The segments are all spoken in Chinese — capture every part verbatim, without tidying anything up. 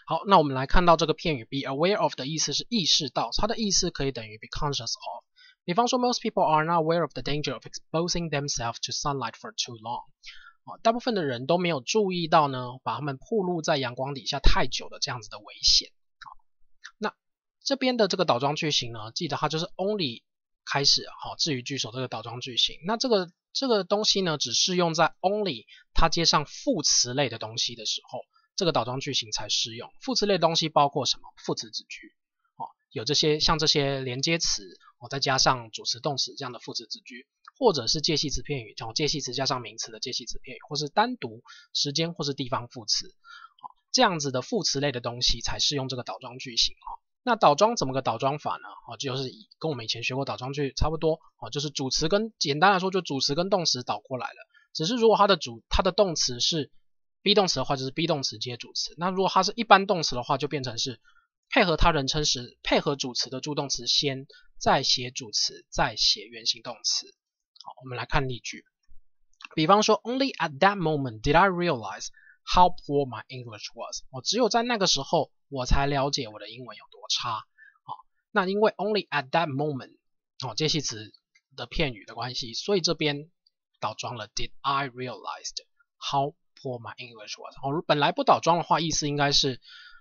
好，那我们来看到这个片语 be aware of 的意思是意识到，它的意思可以等于 be conscious of。比方说 most people are not aware of the danger of exposing themselves to sunlight for too long。大部分的人都没有注意到呢，把他们暴露在阳光底下太久的这样子的危险。那这边的这个倒装句型呢，记得它就是 only 开始，好，至于句首这个倒装句型。那这个这个东西呢，只适用在 only 它接上副词类的东西的时候，这个倒装句型才适用。副词类的东西包括什么？副词子句，哦，有这些像这些连接词，哦，再加上主词动词这样的副词子句。或者是介系词片语，从介系词加上名词的介系词片语，或是单独时间或是地方副词，这样子的副词类的东西才适用这个倒装句型。那倒装怎么个倒装法呢？就是跟我们以前学过倒装句差不多，就是主词跟简单来说就主词跟动词倒过来了。只是如果它的主它的动词是 be 动词的话，就是 be 动词接主词。那如果它是一般动词的话，就变成是配合他人称时，配合主词的助动词先，再写主词，再写原形动词。好，我们来看例句。比方说 ，Only at that moment did I realize how poor my English was。我只有在那个时候，我才了解我的英文有多差。好，那因为 only at that moment， 哦，介系词的片语的关系，所以这边倒装了 did I realize how poor my English was。哦，本来不倒装的话，意思应该是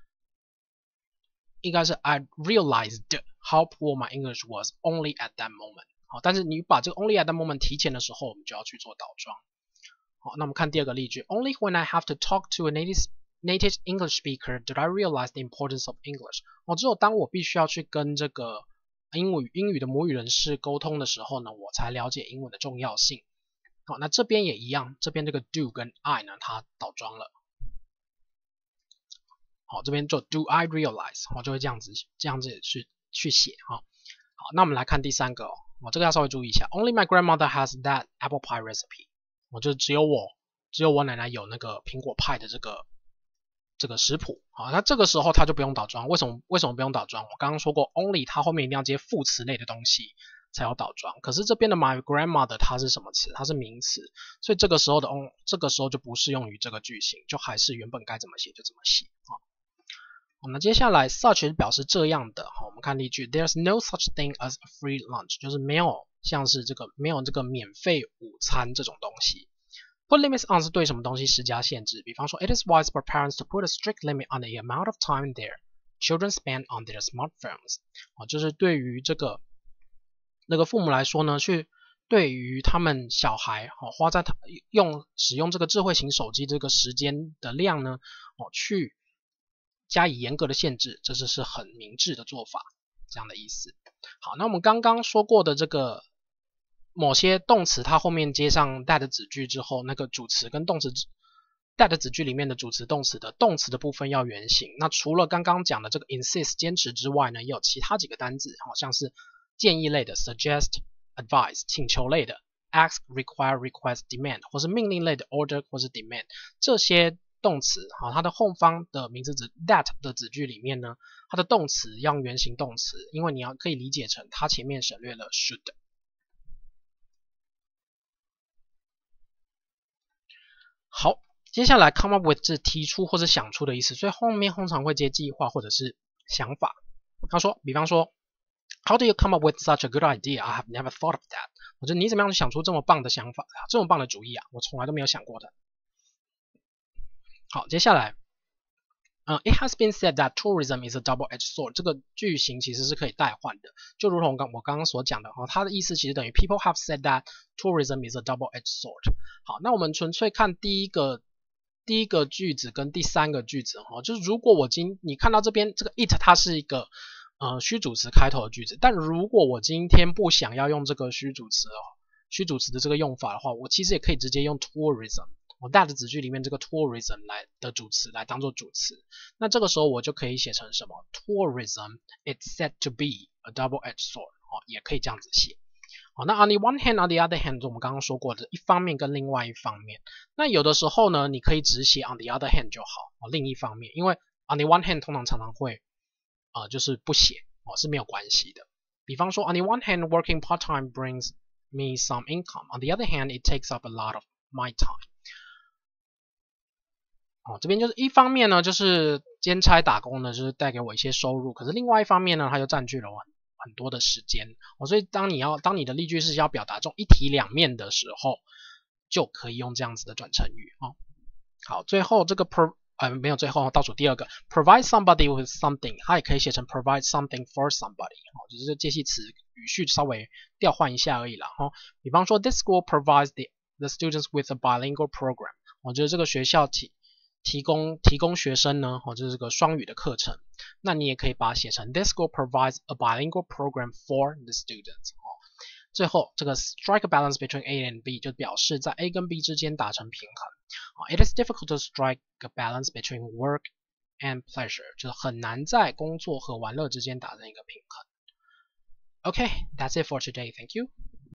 应该是 I realized how poor my English was only at that moment。好，但是你把这个 only at that moment 提前的时候，我们就要去做倒装。好，那我们看第二个例句 ，Only when I have to talk to a native native English speaker did I realize the importance of English。哦，只有当我必须要去跟这个英语英语的母语人士沟通的时候呢，我才了解英文的重要性。好，那这边也一样，这边这个 do 跟 I 呢，它倒装了。好，这边就 do I realize， 好，就会这样子这样子去去写哈。好，那我们来看第三个哦。哦，这个要稍微注意一下。Only my grandmother has that apple pie recipe。我就只有我，只有我奶奶有那个苹果派的这个这个食谱。好，那这个时候它就不用倒装。为什么？为什么不用倒装？我刚刚说过 ，only 它后面一定要接副词类的东西才有倒装。可是这边的 my grandmother 它是什么词？它是名词，所以这个时候的 on 这个时候就不适用于这个句型，就还是原本该怎么写就怎么写啊。那接下来 such 表示这样的，好，我们看例句 ，There's no such thing as a free lunch， 就是没有像是这个没有这个免费午餐这种东西。Put limits on 是对什么东西施加限制，比方说 It is wise for parents to put a strict limit on the amount of time their children spend on their smartphones。哦，就是对于这个那个父母来说呢，去对于他们小孩哦花在他用使用这个智慧型手机这个时间的量呢，哦去加以严格的限制，这是很明智的做法，这样的意思。好，那我们刚刚说过的这个某些动词，它后面接上 that 子句之后，那个主词跟动词 that 子句里面的主词动词的动词的部分要原形。那除了刚刚讲的这个 insist 坚持之外呢，也有其他几个单字，好像是建议类的 suggest、advise 请求类的 ask、require、request、demand 或是命令类的 order 或是 demand 这些。动词，好，它的后方的名词子 that 的子句里面呢，它的动词要用原形动词，因为你要可以理解成它前面省略了 should。好，接下来 come up with 是提出或是想出的意思，所以后面通常会接计划或者是想法。他说，比方说 ，How do you come up with such a good idea? I have never thought of that。我说你怎么样想出这么棒的想法，这么棒的主意啊？我从来都没有想过的。好，接下来，嗯 ，It has been said that tourism is a double-edged sword。这个句型其实是可以代换的，就如同刚我刚刚所讲的，哦，它的意思其实等于 People have said that tourism is a double-edged sword。好，那我们纯粹看第一个第一个句子跟第三个句子，哦，就是如果我今你看到这边这个 it 它是一个呃虚主词开头的句子，但如果我今天不想要用这个虚主词哦，虚主词的这个用法的话，我其实也可以直接用 tourism。我 that 的子句里面这个 tourism 来的主词来当做主词，那这个时候我就可以写成什么 tourism it's said to be a double-edged sword，哦，也可以这样子写。好，那 on the one hand on the other hand 我们刚刚说过的一方面跟另外一方面，那有的时候呢你可以只写 on the other hand 就好，哦，另一方面，因为 on the one hand 通常常常会呃就是不写，哦，是没有关系的。比方说 on the one hand working part-time brings me some income, on the other hand it takes up a lot of my time。哦，这边就是一方面呢，就是兼差打工呢，就是带给我一些收入，可是另外一方面呢，它就占据了我很很多的时间。哦，所以当你要当你的例句是要表达这种一体两面的时候，就可以用这样子的转成语哦。好，最后这个 pro 呃没有最后倒数第二个 provide somebody with something， 它也可以写成 provide something for somebody， 哦，只是介系词语序稍微调换一下而已啦。哦，比方说 this school provides the the students with a bilingual program， 我觉得这个学校提提供提供学生呢，哦，就是这个双语的课程。那你也可以把它写成 this school provides a bilingual program for the students， 哦。最后这个 strike a balance between A and B 就表示在 A 跟 B 之间达成平衡。It is difficult to strike a balance between work and pleasure， 就是很难在工作和玩乐之间达成一个平衡。Okay, that's it for today. Thank you.